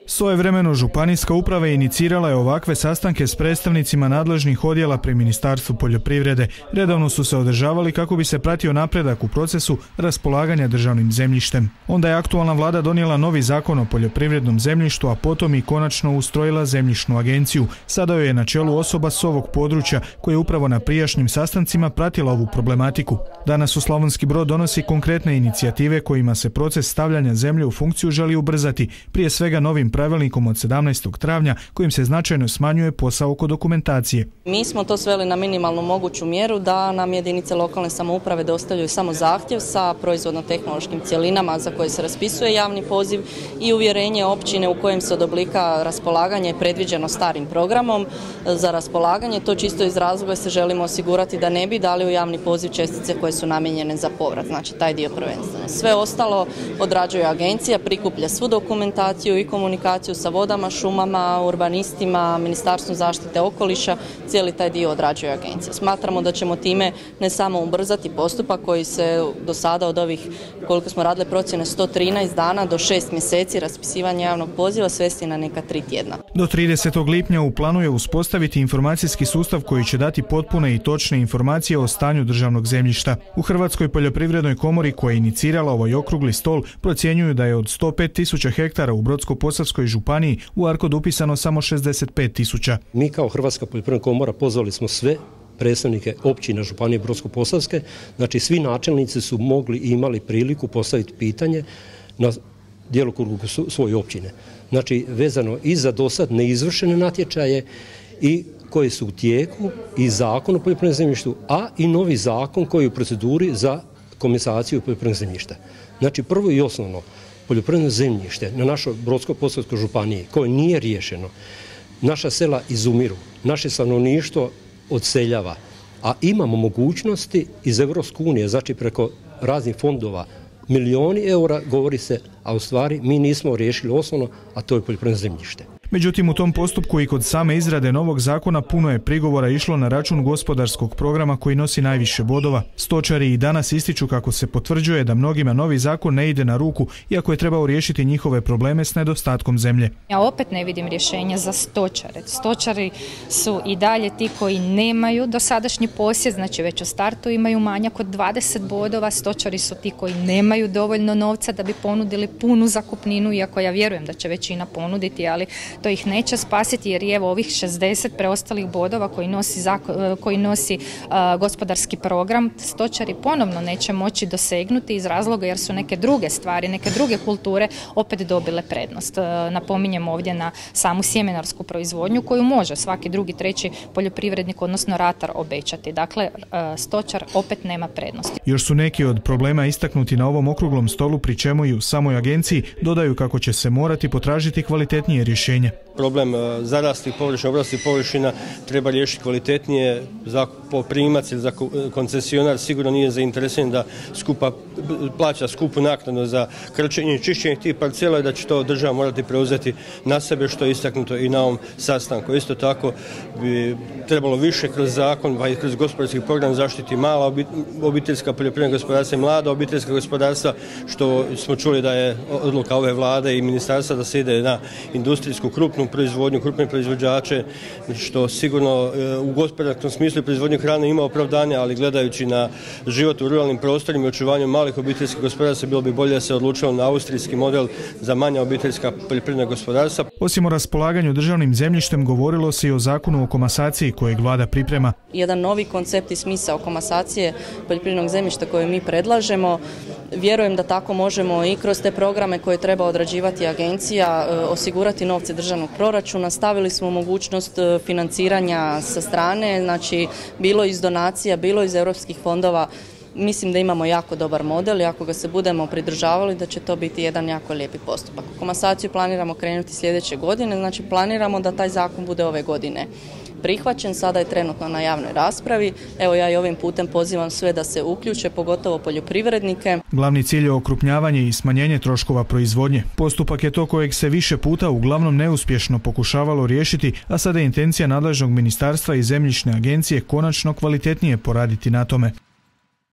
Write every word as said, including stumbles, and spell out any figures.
Svojevremeno županijska uprava inicirala je ovakve sastanke s predstavnicima nadležnih odjela pri Ministarstvu poljoprivrede. Redovno su se održavali kako bi se pratio napredak u procesu raspolaganja državnim zemljištem. Onda je aktualna vlada donijela novi zakon o poljoprivrednom zemljištu, a potom i konačno ustrojila zemljišnu agenciju. Sada joj je na čelu osoba s ovog područja koja je upravo na prijašnjim sastancima pratila ovu problematiku. Danas u Slavonski Brod donosi konkretne inicijative kojima se proces stavljanja zemlje u funkciju želi ubrzati, prije svega novim pravilnikom od sedamnaestog travnja kojim se značajno smanjuje posao oko dokumentacije. Mi smo to sveli na minimalnu moguću mjeru da nam jedinice lokalne samouprave dostavljaju samo zahtjev sa proizvodno-tehnološkim cjelinama za koje se raspisuje javni poziv i uvjerenje općine u kojem se od oblika raspolaganja je predviđeno starim programom za raspolaganje. To čisto iz razloga se želimo osigurati da ne bi dali u javni poziv čestice koje su namijenjene za povrat, znači taj dio prvenstveno. Sve ostalo odrađuje agencija, prikuplja svu dokumentaciju i komunikaciju sa vodama, šumama, urbanistima, Ministarstvom zaštite okoliša, cijeli taj dio odrađuje agencija. Smatramo da ćemo time ne samo ubrzati postupak koji se do sada od ovih, koliko smo radili procjene, sto trinaest dana do šest mjeseci raspisivanja javnog poziva svesti na neka tri tjedna. Do tridesetog lipnja u planu je uspostaviti informacijski sustav koji će dati potpune i točne informacije o stanju državnog zemljišta. U Hrvatskoj poljoprivrednoj komori koja je inicirala ovaj okrugli stol procjenjuju da je od sto pet tisuća hektara u Brodsko-posavskoj županiji u ARKOD upisano samo šezdeset pet tisuća. Mi kao Hrvatska poljoprivredna komora pozvali smo sve predstavnike općina županije Brodsko-posavske, znači svi načelnici su mogli i imali priliku postaviti pitanje na djelokrugu svoje općine. Znači vezano i za dosad neizvršene natječaje i koji su u tijeku i zakon o poljoprivrednom zemljištu, a i novi zakon koji je u proceduri za komasaciju poljoprivrednog zemljišta. Znači prvo i osnovno, poljoprivredno zemljište na našoj Brodsko-posavskoj županiji koje nije riješeno, naša sela izumiru, naše stanovništvo odseljava, a imamo mogućnosti iz Europske unije, znači preko raznih fondova, milioni eura govori se, a u stvari mi nismo riješili osnovno, a to je poljoprivredno zemljište. Međutim, u tom postupku i kod same izrade novog zakona puno je prigovora išlo na račun gospodarskog programa koji nosi najviše bodova. Stočari i danas ističu kako se potvrđuje da mnogima novi zakon ne ide na ruku, iako je trebao riješiti njihove probleme s nedostatkom zemlje. Ja opet ne vidim rješenja za stočare. Stočari su i dalje ti koji nemaju dosadašnji posjed, znači već u startu imaju manjak od dvadeset bodova. Stočari su ti koji nemaju dovoljno novca da bi ponudili punu zakupninu, iako ja vjerujem da će većina ponuditi, ali to ih neće spasiti jer je evo ovih šezdeset preostalih bodova koji nosi, koji nosi uh, gospodarski program stočari ponovno neće moći dosegnuti iz razloga jer su neke druge stvari, neke druge kulture opet dobile prednost. Uh, napominjem ovdje na samu sjemenarsku proizvodnju koju može svaki drugi, treći poljoprivrednik, odnosno ratar obećati. Dakle, uh, stočar opet nema prednosti. Još su neki od problema istaknuti na ovom okruglom stolu, pri čemu i u samoj agenciji dodaju kako će se morati potražiti kvalitetnije rješenje. Problem zaraslih površina, obraslih površina treba riješiti kvalitetnije. Zakupoprimac ili koncesionar sigurno nije zainteresiran da skupa, plaća skupu naknadu za krčenje i čišćenje tih parcela i da će to država morati preuzeti na sebe, što je istaknuto i na ovom sastanku. Isto tako bi trebalo više kroz zakon, pa i kroz gospodarski program zaštiti mala obiteljska poljoprivredna gospodarstva i mlada obiteljska gospodarstva, što smo čuli da je odluka ove vlade i ministarstva da se ide na industrijsku krupnu proizvodnju, krupne proizvođače, što sigurno u gospodarskom smislu proizvodnju hrane ima opravdanje, ali gledajući na život u ruralnim prostorima i očuvanju malih obiteljskih gospodarstva bilo bi bolje da se odlučilo na austrijski model za manja obiteljska poljoprivredna gospodarstva. Osim o raspolaganju državnim zemljištem, govorilo se i o zakonu o komasaciji kojeg vlada priprema. Jedan novi koncept i smisao komasacije poljoprivrednog zemljišta koje mi predlažemo. Vjerujem da tako možemo i kroz te programe koje treba odrađivati agencija osigurati novce državnog proračuna. Stavili smo mogućnost financiranja sa strane, znači bilo iz donacija, bilo iz europskih fondova. Mislim da imamo jako dobar model i ako ga se budemo pridržavali da će to biti jedan jako lijepi postupak. Komasaciju planiramo krenuti sljedeće godine, znači planiramo da taj zakon bude ove godine prihvaćen, sada je trenutno na javnoj raspravi. Evo ja i ovim putem pozivam sve da se uključe, pogotovo poljoprivrednike. Glavni cilj je okrupnjavanje i smanjenje troškova proizvodnje. Postupak je to kojeg se više puta uglavnom neuspješno pokušavalo riješiti, a sada je intencija nadležnog ministarstva i zemljišne agencije konačno kvalitetnije poraditi na tome.